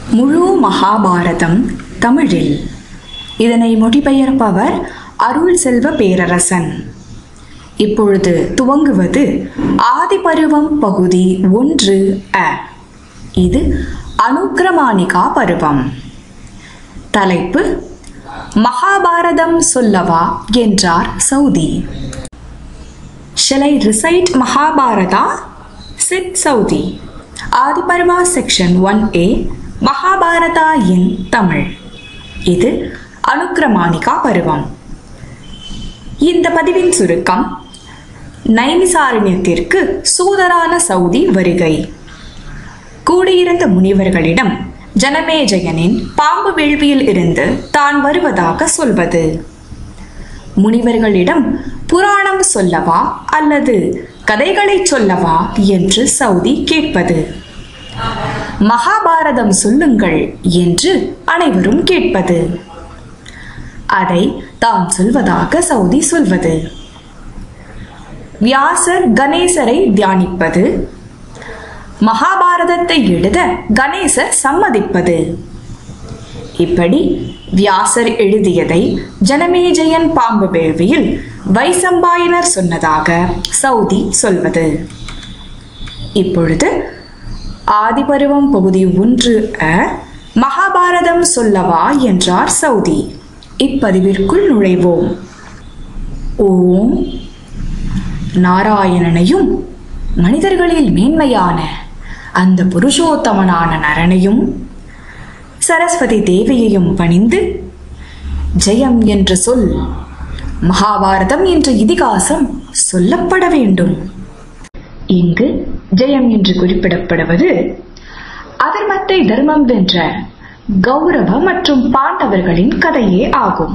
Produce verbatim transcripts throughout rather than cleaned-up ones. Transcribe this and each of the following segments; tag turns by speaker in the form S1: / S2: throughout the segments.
S1: முழு மகாபாரதம் தமிழில். இதனை மொழிபெயர்ப்பவர் அருள் செல்வ பேரரசன். இப்பொழுது துவங்குவது ஆதிபருவம் பகுதி ஒன்று அ. இது அனுக்கிரமாணிகா பருவம். தலைப்பு மகாபாரதம் சொல்லவா என்றார் Sauti. Shall I recite Mahabharata? Said Saudi. Adiparva section one A Mahabharata in Tamil. இது அனுக்கிரமாணிகா பருவம். இந்த பதிவின் சுருக்கம்: நைமிசாரண்யத்திற்கு சூதரான சௌதி வருகை. கூடியிருந்த முனிவர்களிடம் ஜனமேஜயனின் பாம்பு வேள்வியில் இருந்து தான் வருவதாக சொல்வது. முனிவர்களிடம் புராணம் சொல்லவா அல்லது கதைகளை சொல்லவா என்று சௌதி கேட்பது. மகாபாரதம் சொல்லுங்கள் என்று அனைவரும் கேட்பது. அதை தான் சொல்வதாக சௌதி சொல்வது. வியாசர் கணேசரை தியானிப்பது. மகாபாரதத்தை எழுத கணேசர் சம்மதிப்பது. இப்படி வியாசர் எழுதியதை ஜனமேஜயன் பாம்பு வேள்வியில் வைசம்பாயனர் சொன்னதாக சௌதி சொல்வது. இப்பொழுது ஆதிபருவம் பகுதி ஒன்று அ மகாபாரதம் சொல்லவா என்றார் சௌதி. இப்பதிவிற்குள் நுழைவோம். ஓம். நாராயணனையும் மனிதர்களில் மேன்மையான அந்த புருஷோத்தமனான நரனையும் சரஸ்வதி தேவியையும் பணிந்து ஜெயம் என்ற சொல் மகாபாரதம் என்ற இதிகாசம் சொல்லப்பட வேண்டும். இங்கு ஜெயம் என்று குறிப்பிடப்படுவது அதர்மத்தை தர்மம் வென்ற கௌரவ மற்றும் பாண்டவர்களின் கதையே ஆகும்.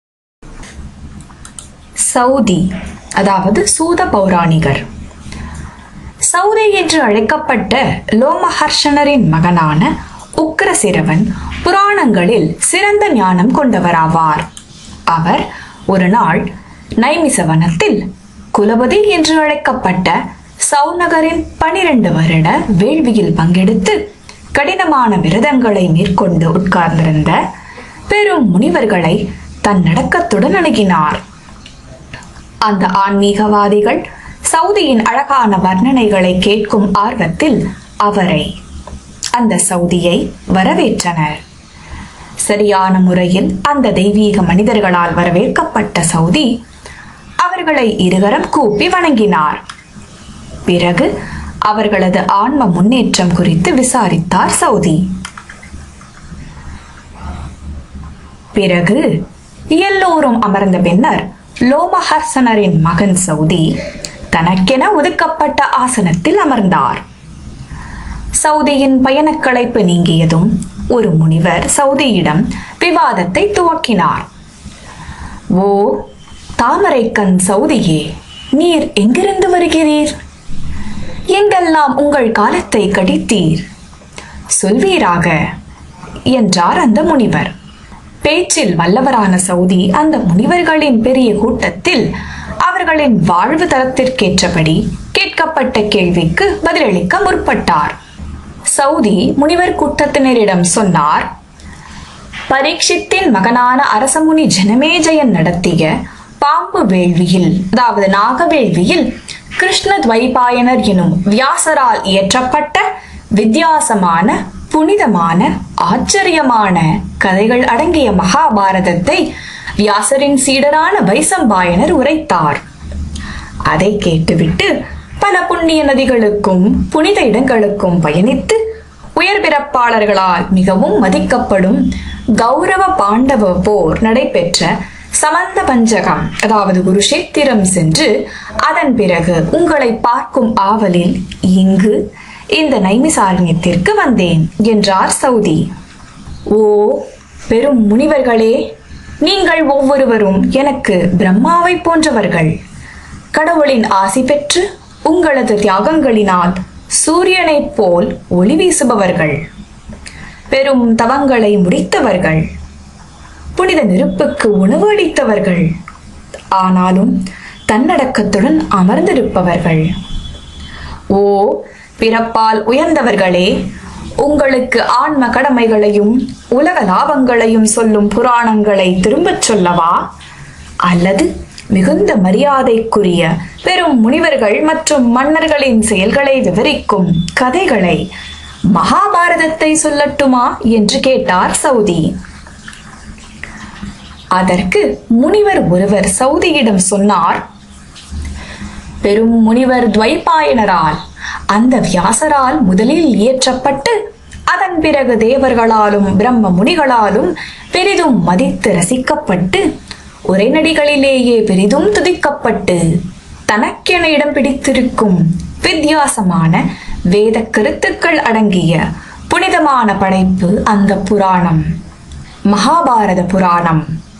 S1: சௌதி அதாவது சூத பௌராணிகர். சௌதி என்று அழைக்கப்பட்ட லோமஹர்ஷனரின் மகனான உக்கிரசிரவன் புராணங்களில் சிறந்த ஞானம் கொண்டவராவார். அவர் ஒரு நாள் நைமிசவனத்தில் குலபதி என்று அழைக்கப்பட்ட சௌநகரின் பனிரெண்டு வருட வேள்வியில் பங்கெடுத்து கடினமான விரதங்களை மேற்கொண்டு உட்கார்ந்திருந்த பெரும் முனிவர்களை தன்னடக்கத்துடன் அணுகினார். அந்த ஆன்மீகவாதிகள் சௌதியின் அழகான வர்ணனைகளை கேட்கும் ஆர்வத்தில் அவரை அந்த சௌதியை வரவேற்றனர். சரியான முறையில் அந்த தெய்வீக மனிதர்களால் வரவேற்கப்பட்ட சௌதி அவர்களை இருகரம் கூப்பி வணங்கினார். பிறகு அவர்களது ஆன்ம முன்னேற்றம் குறித்து விசாரித்தார் சௌதி. பிறகு எல்லோரும் அமர்ந்த பின்னர் லோமஹர்ஷனரின் மகன் சௌதி தனக்கென ஒதுக்கப்பட்ட ஆசனத்தில் அமர்ந்தார். சௌதியின் பயணக்களைப்பு நீங்கியதும் ஒரு முனிவர் சௌதியிடம் விவாதத்தை துவக்கினார். ஓ தாமரைக்கண் சௌதியே, நீர் எங்கிருந்து வருகிறீர்? எங்கெல்லாம் உங்கள் காலத்தை கடித்தீர்? சொல்வீராக என்றார் அந்த முனிவர். பேச்சில் வல்லவரான சௌதி அந்த முனிவர்களின் பெரிய கூட்டத்தில் அவர்களின் வாழ்வு தரத்திற்கேற்றபடி கேட்கப்பட்ட கேள்விக்கு பதிலளிக்க முற்பட்டார். சௌதி முனிவர் கூட்டத்தினரிடம் சொன்னார்: பரீட்சித்தின் மகனான அரசமுனி ஜனமேஜயன் நடத்திய பாம்பு வேள்வியில் அதாவது நாகவேள்வியில் கிருஷ்ண துவைபாயனர் எனும் வியாசரால் இயற்றப்பட்ட வித்தியாசமான புனிதமான ஆச்சரியமான கதைகள் அடங்கிய மகாபாரதத்தை வியாசரின் சீடரான வைசம்பாயனர் உரைத்தார். அதை கேட்டுவிட்டு பல புண்ணிய நதிகளுக்கும் புனித இடங்களுக்கும் பயணித்து உயர் பிறப்பாளர்களால் மிகவும் மதிக்கப்படும் கௌரவ பாண்டவ போர் நடைபெற்ற சமந்த பஞ்சகம் அதாவது குருஷேத்திரம் சென்று அதன் பிறகு உங்களை பார்க்கும் ஆவலில் இங்கு இந்த நைமிசாரண்யத்திற்கு வந்தேன் என்றார் சௌதி. ஓ பெரும் முனிவர்களே, நீங்கள் ஒவ்வொருவரும் எனக்கு பிரம்மாவை போன்றவர்கள். கடவுளின் ஆசி பெற்று உங்களது தியாகங்களினால் சூரியனைப் போல் ஒளி வீசுபவர்கள். பெரும் தவங்களை முடித்தவர்கள். புனித நெருப்புக்கு உணவு அளித்தவர்கள். ஆனாலும் தன்னடக்கத்துடன் அமர்ந்திருப்பவர்கள். ஓ பிறப்பால் உயர்ந்தவர்களே, உங்களுக்கு ஆன்ம கடமைகளையும் உலக லாபங்களையும் சொல்லும் புராணங்களை திரும்பச் சொல்லவா, அல்லது மிகுந்த மரியாதைக்குரிய பெரும் முனிவர்கள் மற்றும் மன்னர்களின் செயல்களை விவரிக்கும் கதைகளை, மகாபாரதத்தை சொல்லட்டுமா என்று கேட்டார் சௌதி. அதற்கு முனிவர் ஒருவர் சௌதியிடம் சொன்னார், பெரும் முனிவர் துவைபாயனரால், அந்த வியாசரால் முதலில் இயற்றப்பட்டு அதன் பிறகு தேவர்களாலும் பிரம்ம முனிகளாலும் பெரிதும் மதித்து ரசிக்கப்பட்டு உரைநடிகளிலேயே பெரிதும் துதிக்கப்பட்டு தனக்கென இடம் பிடித்திருக்கும் வித்தியாசமான வேத கருத்துக்கள் அடங்கிய புனிதமான படைப்பு அந்த புராணம், மகாபாரத புராணம்.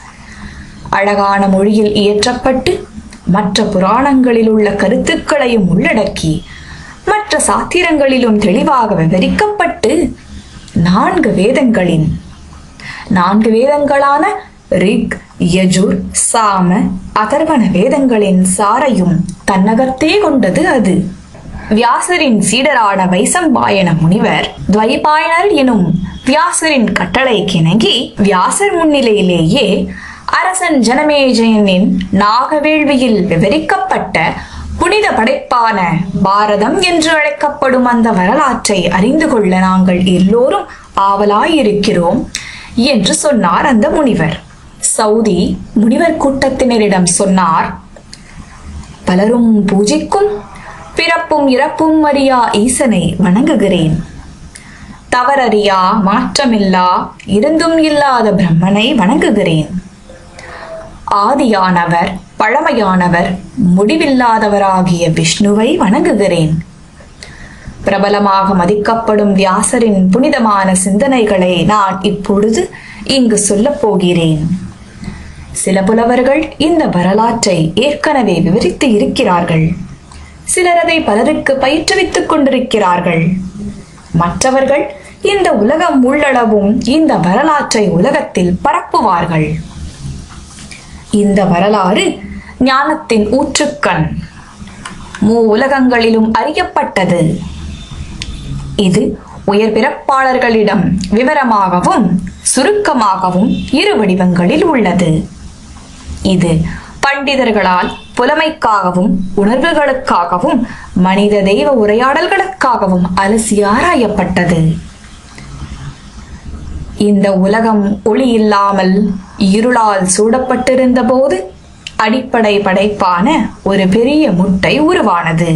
S1: அழகான மொழியில் இயற்றப்பட்டு மற்ற புராணங்களில் உள்ள கருத்துக்களையும் உள்ளடக்கி மற்ற சாத்திரங்களிலும் தெளிவாக விவரிக்கப்பட்டு நான்கு வேதங்களின் நான்கு வேதங்களான ரிக், யஜுர், சாம, அதர்வண வேதங்களின் சாரையும் தன்னகத்தே கொண்டது அது. வியாசரின் சீடரான வைசம்பாயன முனிவர் துவைபாயனர் எனும் வியாசரின் கட்டளை கிணங்கி வியாசர் முன்னிலையிலேயே அரசன் ஜனமேஜயனின் நாகவேள்வியில் விவரிக்கப்பட்ட புனித படைப்பான பாரதம் என்று அழைக்கப்படும் அந்த வரலாற்றை அறிந்து கொள்ள நாங்கள் எல்லோரும் ஆவலாயிருக்கிறோம் என்று சொன்னார் அந்த முனிவர். சௌதி முனிவர் கூட்டத்தினரிடம் சொன்னார், பலரும் பூஜிக்கும் பிறப்பும் இறப்பும் அறியா ஈசனை வணங்குகிறேன். தவறறியா மாற்றமில்லா இருந்தும் இல்லாத பிரம்மனை வணங்குகிறேன். ஆதியானவர், பழமையானவர், முடிவில்லாதவராகிய விஷ்ணுவை வணங்குகிறேன். பிரபலமாக மதிக்கப்படும் வியாசரின் புனிதமான சிந்தனைகளை நான் இப்பொழுது இங்கு சொல்லப் போகிறேன். சில புலவர்கள் இந்த வரலாற்றை ஏற்கனவே விவரித்து இருக்கிறார்கள். சிலர் அதை பலருக்கு பயிற்றுவித்துக் கொண்டிருக்கிறார்கள். மற்றவர்கள் இந்த உலகம் உள்ளளவும் இந்த வரலாற்றை உலகத்தில் பரப்புவார்கள். இந்த வரலாறு ஞானத்தின் ஊற்றுக்கண், மூ உலகங்களிலும் அறியப்பட்டது. இது உயர் பிறப்பாளர்களிடம் விவரமாகவும் சுருக்கமாகவும் இரு வடிவங்களில் உள்ளது. இது பண்டிதர்களால் புலமைக்காகவும் உணர்வுகளுக்காகவும் மனித தெய்வ உரையாடல்களுக்காகவும் அலசி ஆராயப்பட்டது. இந்த உலகம் ஒளி இல்லாமல் இருளால் சூடப்பட்டிருந்த போது அடிப்படை படைப்பான ஒரு பெரிய முட்டை உருவானது.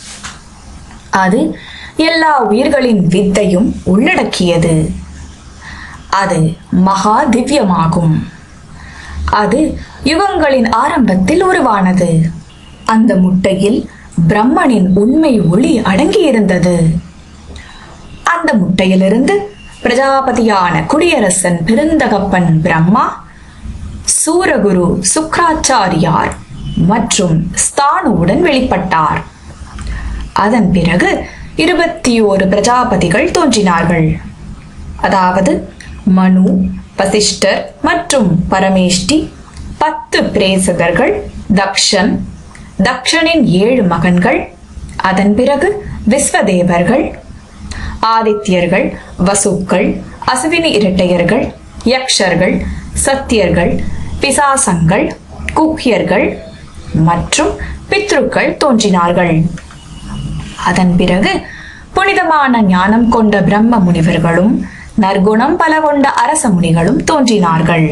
S1: அது எல்லா உயிர்களின் வித்தையும் உள்ளடக்கியது. அது மகா திவ்யமாகும். அது யுகங்களின் ஆரம்பத்தில் உருவானது. அந்த முட்டையில் பிரம்மனின் உண்மை ஒளி அடங்கியிருந்தது. அந்த முட்டையிலிருந்து பிரஜாபதியான குடியரசன் பெருந்தகப்பன் பிரம்மா, சூரகுரு சுக்ராச்சாரியார் மற்றும் ஸ்தானுவுடன் வெளிப்பட்டார். அதன் பிறகு இருபத்தி ஓரு பிரஜாபதிகள் தோன்றினார்கள். அதாவது மனு, வசிஷ்டர் மற்றும் பரமேஷ்டி, பத்து பிரேசகர்கள், தக்ஷன், தக்ஷனின் ஏழு மகன்கள், அதன் பிறகு விஸ்வதேவர்கள், ஆதித்யர்கள், வசுக்கள், அசுவினி இரட்டையர்கள், யக்ஷர்கள், சத்தியர்கள், பிசாசங்கள், குக்கியர்கள் மற்றும் பித்ருக்கள் தோன்றினார்கள். அதன் பிறகு புனிதமான ஞானம் கொண்ட பிரம்ம முனிவர்களும் நற்குணம் பல கொண்ட அரச முனிகளும் தோன்றினார்கள்.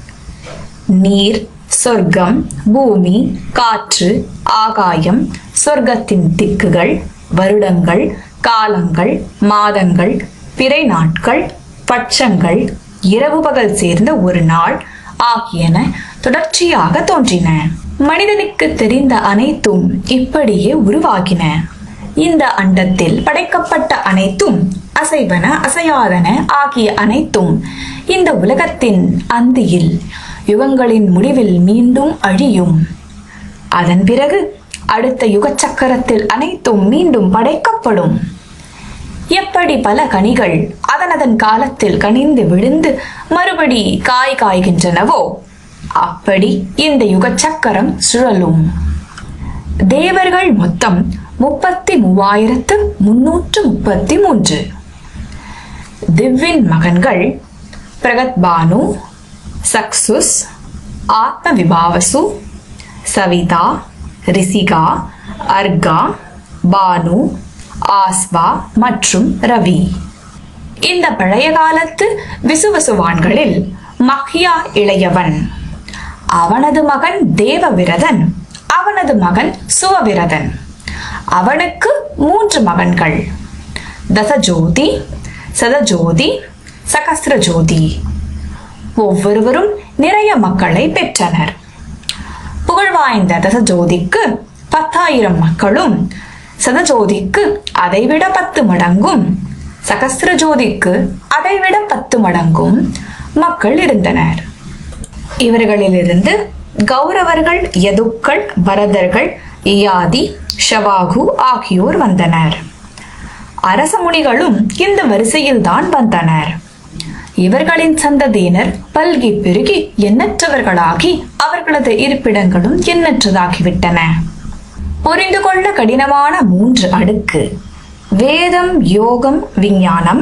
S1: நீர், சொர்க்கம், பூமி, காற்று, ஆகாயம், சொர்க்கத்தின் திக்குகள், வருடங்கள், காலங்கள், மாதங்கள், பிறை நாட்கள், பட்சங்கள், இரவு பகல் சேர்ந்த ஒரு நாள் ஆகியன தொடர்ச்சியாக தோன்றின. மனிதனுக்கு தெரிந்த அனைத்தும் இப்படியே உருவாகின. இந்த அண்டத்தில் படைக்கப்பட்ட அனைத்தும், அசைவன அசையாதன ஆகிய அனைத்தும் இந்த உலகத்தின் அந்தியில் யுகங்களின் முடிவில் மீண்டும் அழியும். அதன் பிறகு அடுத்த யுக சக்கரத்தில் அனைத்தும் மீண்டும் படைக்கப்படும். எப்படி பல கனிகள் அதனதன் காலத்தில் கனிந்து விழுந்து மறுபடி காய் காய்கின்றனவோ அப்படி இந்த யுக சக்கரம் சுழலும். தேவர்கள் மொத்தம் முப்பத்தி மூவாயிரத்து முன்னூற்று முப்பத்தி மூன்று. திவ்வின் மகன்கள் பிரகத்பானு, சக்சுஸ், ஆத்ம விபாவசு, சவிதா, ரிசிகா, அர்கா, பானு, ஆஸ்வா மற்றும் ரவி. இந்த பழைய காலத்து விசுவசுவான்களில் மஹ்யா இளையவன். அவனது மகன் தேவவிரதன், அவனது மகன் சுவவிரதன். அவனுக்கு மூன்று மகன்கள், தசஜோதி, சதஜோதி, சகஸ்ரஜோதி. ஒவ்வொருவரும் நிறைய மக்களை பெற்றனர். புகழ்வாய்ந்த தசஜோதிக்கு பத்தாயிரம் மக்களும், சதஜோதிக்கு அதைவிட பத்து மடங்கும், சகஸ்ரஜோதிக்கு அதைவிட பத்து மடங்கும் மக்கள் இருந்தனர். இவர்களிலிருந்து கௌரவர்கள், யதுக்கள், பரதர்கள், இயாதி, ஷவாகு ஆகியோர் வந்தனர். அரச முனிகளும் இந்த வரிசையில் தான் வந்தனர். இவர்களின் சந்ததியினர் பல்கி பெருகி எண்ணற்றவர்களாகி அவர்களது இருப்பிடங்களும் எண்ணற்றதாகிவிட்டன. புரிந்து கொள்ள கடினமான மூன்று அடுக்கு: வேதம், யோகம், விஞ்ஞானம்,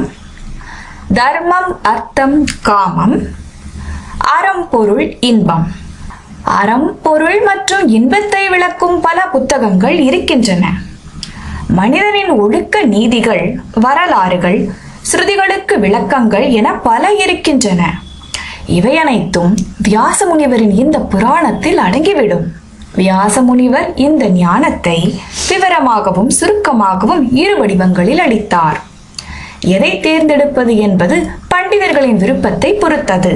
S1: தர்மம், அர்த்தம், காமம், அறம், பொருள், இன்பம். அறம், பொருள் மற்றும் இன்பத்தை விளக்கும் பல புத்தகங்கள் இருக்கின்றன. மனிதனின் ஒழுக்க நீதிகள், வரலாறுகள், ஸ்ருதிகளுக்கு விளக்கங்கள் என பல இருக்கின்றன. இவை அனைத்தும் வியாச முனிவரின் இந்த புராணத்தில் அடங்கிவிடும். வியாச முனிவர் இந்த ஞானத்தை விவரமாகவும் சுருக்கமாகவும் இரு வடிவங்களில் அளித்தார். எதை தேர்ந்தெடுப்பது என்பது பண்டிதர்களின் விருப்பத்தை பொறுத்தது.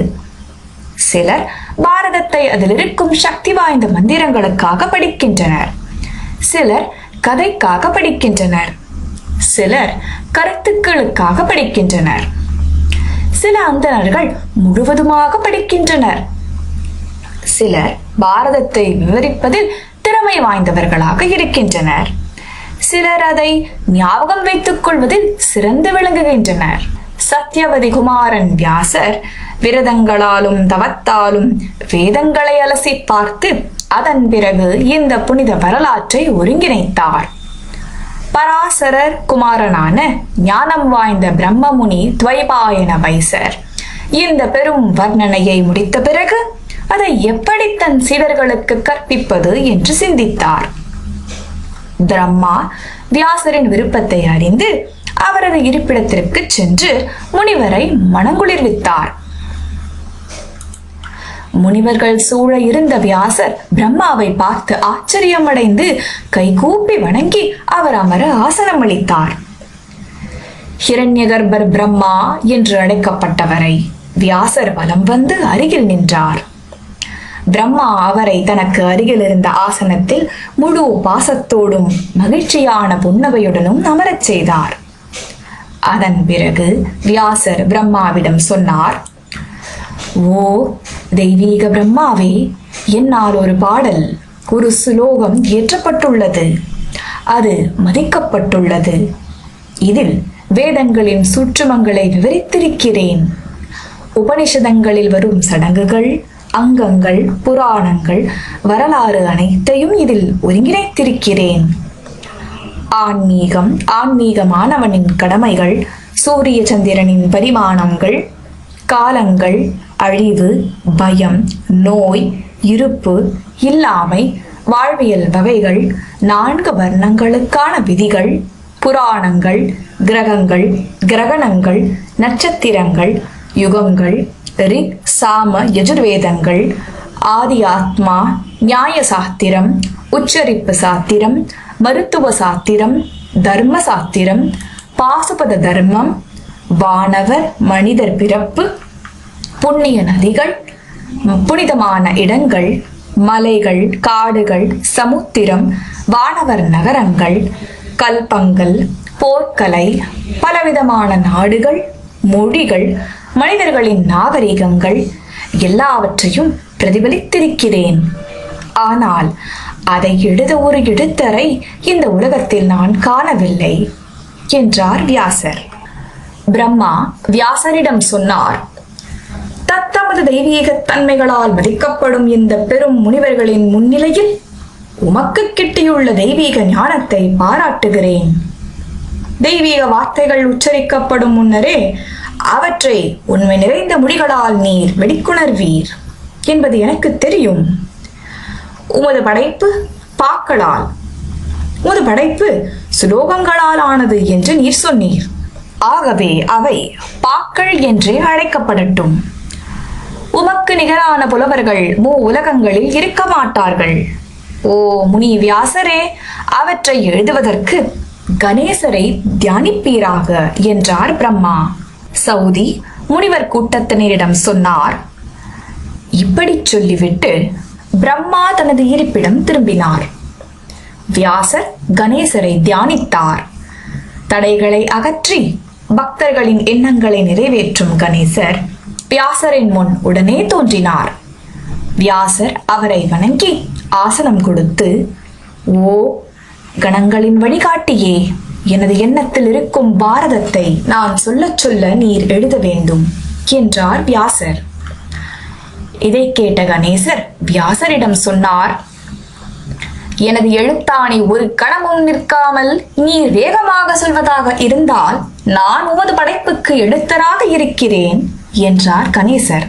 S1: சிலர் பாரதத்தை அதில் இருக்கும் சக்தி வாய்ந்த மந்திரங்களுக்காக படிக்கின்றனர், சிலர் கதைக்காக படிக்கின்றனர், சிலர் கருத்துக்களுக்காக படிக்கின்றனர், சில அந்தணர்கள் முழுவதுமாக படிக்கின்றனர். சிலர் பாரதத்தை விவரிப்பதில் திறமை வாய்ந்தவர்களாக இருக்கின்றனர், சிலர் அதை ஞாபகம் வைத்துக் கொள்வதில் சிறந்து விளங்குகின்றனர். சத்யவதி குமாரன் வியாசர் விரதங்களாலும் தவத்தாலும் வேதங்களை அலசி பார்த்து அதன் பிறகு இந்த புனித வரலாற்றை ஒருங்கிணைத்தார். பராசரர் குமாரனான ஞானம் வாய்ந்த பிரம்மமுனி துவைபாயன வைசர் இந்த பெரும் வர்ணனையை முடித்த பிறகு அதை எப்படி தன் சீடர்களுக்கு கற்பிப்பது என்று சிந்தித்தார். பிரம்மா வியாசரின் விருப்பத்தை அறிந்து அவரது இருப்பிடத்திற்கு சென்று முனிவரை மனங்குளிர்வித்தார். முனிவர்கள் சூழ இருந்த வியாசர் பிரம்மாவை பார்த்து ஆச்சரியமடைந்து கைகூப்பி வணங்கி அவர் அமர ஆசனம் அளித்தார். ஹிரண்யகர்பர் பிரம்மா என்று அழைக்கப்பட்டவரை வியாசர் வலம் வந்து அருகில் நின்றார். பிரம்மா அவரை தனக்கு அருகில் இருந்த ஆசனத்தில் முழு பாசத்தோடும் மகிழ்ச்சியான புன்னகையுடனும் அமரச் செய்தார். அதன் பிறகு வியாசர் பிரம்மாவிடம் சொன்னார், ஓ தெய்வீக பிரம்மாவே, என்னால் ஒரு பாடல், ஒரு சுலோகம் இயற்றப்பட்டுள்ளது. அது மதிக்கப்பட்டுள்ளது. இதில் வேதங்களின் சூட்சுமங்களை விவரித்திருக்கிறேன். உபனிஷதங்களில் வரும் சடங்குகள், அங்கங்கள், புராணங்கள், வரலாறு அனைத்தையும் இதில் ஒருங்கிணைத்திருக்கிறேன். ஆன்மீகம், ஆன்மீகமானவனின் கடமைகள், சூரிய சந்திரனின் பரிமாணங்கள், காலங்கள், அழிவு, பயம், நோய், இருப்பு, இல்லாமை, வாழ்வியல் வகைகள், நான்கு வர்ணங்களுக்கான விதிகள், புராணங்கள், கிரகங்கள், கிரகணங்கள், நட்சத்திரங்கள், யுகங்கள், ரிக், சாம, யஜுர்வேதங்கள், ஆதி ஆத்மா, நியாய சாத்திரம், உச்சரிப்பு சாத்திரம், மருத்துவ சாத்திரம், தர்ம சாத்திரம், பாசுபத தர்மம், வானவர் மனிதர் பிறப்பு, புண்ணிய நதிகள், புனிதமான இடங்கள், மலைகள், காடுகள், சமுத்திரம், வானவர் நகரங்கள், கல்பங்கள், போர்க்கலை, பலவிதமான நாடுகள், மொழிகள், மனிதர்களின் நாகரிகங்கள் எல்லாவற்றையும் பிரதிபலித்திருக்கிறேன். ஆனால் அதை எழுத ஒரு எழுத்தரை இந்த உலகத்தில் நான் காணவில்லை என்றார் வியாசர். பிரம்மா வியாசரிடம் சொன்னார், தத்தமது தெய்வீக தன்மைகளால் மதிக்கப்படும் இந்த பெரும் முனிவர்களின் முன்னிலையில் உமக்கு கிட்டியுள்ள தெய்வீக ஞானத்தை பாராட்டுகிறேன். தெய்வீக வார்த்தைகள் உச்சரிக்கப்படும் முன்னரே அவற்றை உண்மை நிறைந்த முடிகளால் நீர் வெளிக்கொணர்வீர் என்பது எனக்கு தெரியும். உமது படைப்பு பாக்களால், உமது படைப்பு சுலோகங்களால் ஆனது என்று நீர் சொன்னீர். ஆகவே அவை பாக்கள் என்றே அழைக்கப்படட்டும். உமக்கு நிகரான புலவர்கள் மூ உலகங்களில் இருக்க மாட்டார்கள். ஓ முனி வியாசரே, அவற்றை எழுதுவதற்கு கணேசரை தியானிப்பீராக என்றார் பிரம்மா. சௌதி முனிவர் கூட்டத்தினரிடம் சொன்னார். இப்படி சொல்லிவிட்டு பிரம்மா தனது இருப்பிடம் திரும்பினார். வியாசர் கணேசரை தியானித்தார். தடைகளை அகற்றி பக்தர்களின் எண்ணங்களை நிறைவேற்றும் கணேசர் வியாசரின் முன் உடனே தோன்றினார். வியாசர் அவரை வணங்கி ஆசனம் கொடுத்து, ஓ கணங்களின் வழிகாட்டியே, எனது எண்ணத்தில் இருக்கும் பாரதத்தை நான் சொல்ல சொல்ல நீர் எழுத வேண்டும் என்றார் வியாசர். இதை கேட்ட கணேசர் வியாசரிடம் சொன்னார். எனது எழுத்தாணி ஒரு கணமும் நிற்காமல் நீர் வேகமாக சொல்வதாக இருந்தால் நான் உமது படைப்புக்கு எழுத்தராக இருக்கிறேன் என்றார் கணேசர்.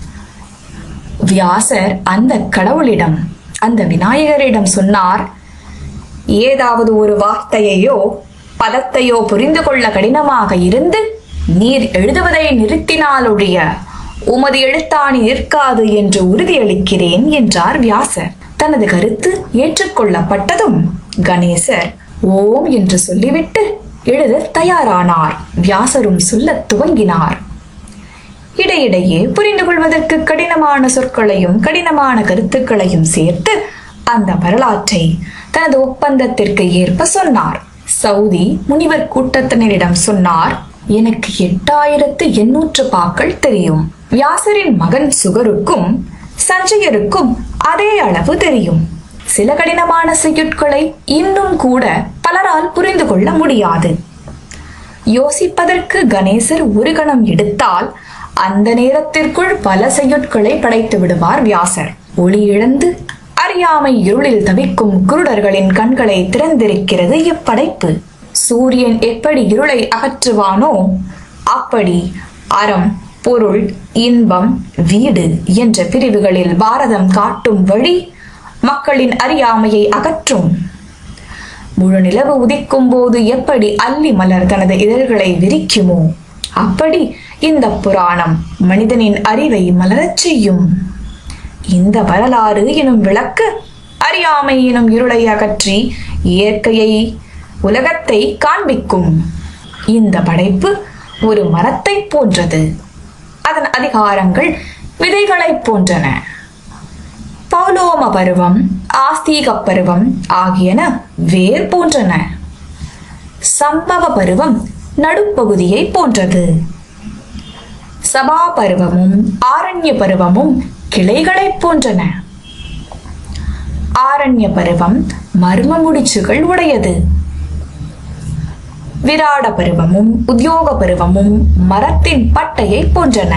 S1: வியாசர் அந்த கடவுளிடம், அந்த விநாயகரிடம் சொன்னார். ஏதாவது ஒரு வார்த்தையையோ பதத்தையோ புரிந்து கொள்ள கடினமாக இருந்து நீர் எழுதுவதை நிறுத்தினாலொழிய உமது எழுத்தாணி நிற்காது என்று உறுதியளிக்கிறேன் என்றார் வியாசர். தனது கருத்து ஏற்றுக்கொள்ளப்பட்டதும் கணேசர் ஓம் என்று சொல்லிவிட்டு எழுத தயாரானார். வியாசரும் சொல்ல துவங்கினார். இடையிடையே புரிந்து கொள்வதற்கு கடினமான சொற்களையும் கடினமான கருத்துக்களையும் சேர்த்து அந்த வரலாற்றை தனது ஒப்பந்தத்திற்கு ஏற்ப சொன்னார். சௌதி முனிவர் கூட்டத்தினரிடம் சொன்னார். எனக்கு எட்டாயிரத்து எண்ணூற்று பாக்கள் தெரியும். வியாசரின் மகன் சுகருக்கும் சஞ்சயருக்கும் அதே அளவு தெரியும். சில கடினமான செய்யுட்களை இன்னும் கூட பலரால் புரிந்து கொள்ள முடியாது. யோசிப்பதற்கு கணேசர் ஒரு கணம் எடுத்தால் அந்த நேரத்திற்குள் பல செய்யுட்களை படைத்து விடுவார் வியாசர். ஒளி இழந்து அறியாமை இருளில் தவிக்கும் குருடர்களின் கண்களை திறந்திருக்கிறது இப்படைப்பு. சூரியன் எப்படி இருளை அகற்றுவானோ அப்படி அறம், பொருள், இன்பம், வீடு என்ற பிரிவுகளில் பாரதம் காட்டும் வழி மக்களின் அறியாமையை அகற்றும். முழு நிலவு உதிக்கும் போது எப்படி அல்லி மலர் தனது இதழ்களை விரிக்குமோ அப்படி இந்த புராணம் மனிதனின் அறிவை மலரச் செய்யும். இந்த வரலாறு எனும் விளக்கு அறியாமை எனும் இருளை அகற்றி இயற்கையை, உலகத்தை காண்பிக்கும். இந்த படைப்பு ஒரு மரத்தை போன்றது. அதன் அதிகாரங்கள் விதைகளை போன்றன. பௌலோம பருவம், ஆஸ்தீக பருவம் ஆகியன வேர் போன்றன. சம்பவ பருவம் நடுப்பகுதியை போன்றது. சபா பருவமும் ஆரண்ய பருவமும் கிளைகளை போன்றன. ஆரண்ய பருவம் மர்ம முடிச்சுகள் உடையது. விராட பருவமும் உத்யோக பருவமும் மரத்தின் பட்டையை போன்றன.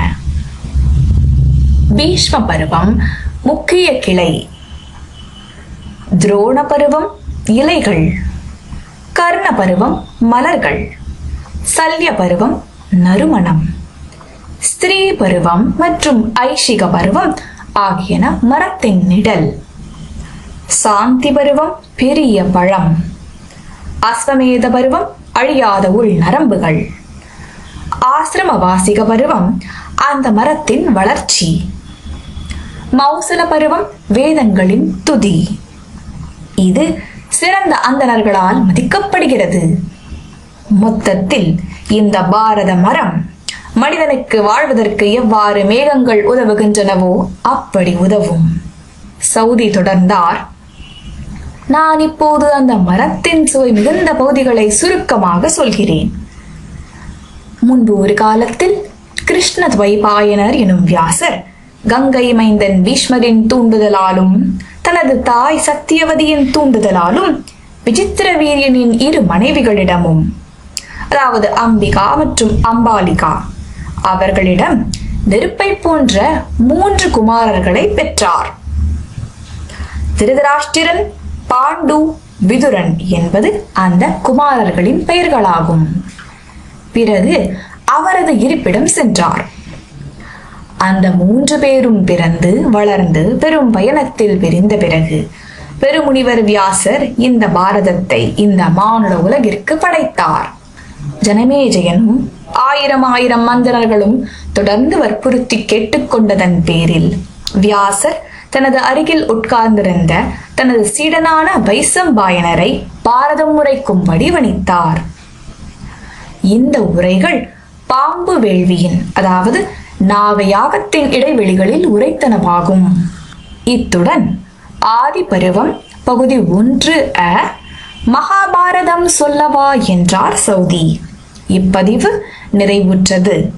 S1: பீஷ்ம பருவம் முக்கிய கிளை. துரோண பருவம் இலைகள். கர்ண பருவம் மலர்கள். சல்ய பருவம் நறுமணம். ஸ்திரீ பருவம் மற்றும் ஐஷிக பருவம் ஆகியன மரத்தின் நிழல். சாந்தி பருவம் பெரிய பழம். அஸ்வமேத பருவம் அழியாத உள் நரம்புகள். ஆசிரமவாசிக பருவம் அந்த மரத்தின் வளர்ச்சி. மௌசல பருவம் வேதங்களின் துதி. இது சிறந்த அந்தணர்களால் மதிக்கப்படுகிறது. மொத்தத்தில் இந்த பாரத மரம் மனிதனுக்கு வாழ்வதற்கு எவ்வாறு மேகங்கள் உதவுகின்றனவோ அப்படி உதவும். சௌதி தொடர்ந்தார். நான் இப்போது அந்த மரத்தின் சுவை மிகுந்த பகுதிகளை சுருக்கமாக சொல்கிறேன். முன்பு ஒரு காலத்தில் கிருஷ்ண துவைபாயனர் எனும் வியாசர் கங்கை மைந்தன் பீஷ்மரின் தூண்டுதலாலும் தனது தாய் சத்தியவதியின் தூண்டுதலாலும் விசித்திர வீரியனின் இரு மனைவிகளிடமும், அதாவது அம்பிகா மற்றும் அம்பாலிகா, அவர்களிடம் நெருப்பை போன்ற மூன்று குமாரர்களை பெற்றார். திருதராஷ்டிரன், பாண்டு, விதுரன் என்பது அந்த குமாரர்களின் பெயர்களாகும். பிறகு அவரது இருப்பிடம் சென்றார். அந்த மூன்று பேரும் பிறந்து வளர்ந்து பெரும் பயணத்தில் விரிந்த பிறகு பெருமுனிவர் வியாசர் இந்த பாரதத்தை இந்த மானுட உலகிற்கு படைத்தார். ஜனமேஜயனும் ஆயிரம் ஆயிரம் மந்திரர்களும் தொடர்ந்து வற்புறுத்தி கேட்டுக்கொண்டதன் பேரில் வியாசர் தனது அருகில் உட்கார்ந்திருந்த தனது சீடனான வைசம்பாயனரை பாரதம் உரைக்கும்படி வணித்தார். இந்த உரைகள் பாம்பு வேள்வியின் அதாவது நாகயாகத்தின் இடைவெளிகளில் உரைத்தனவாகும். இத்துடன் ஆதி பருவம் பகுதி ஒன்று அ மகாபாரதம் சொல்லவா என்றார் சௌதி இப்பதிவு நிறைவுற்றது.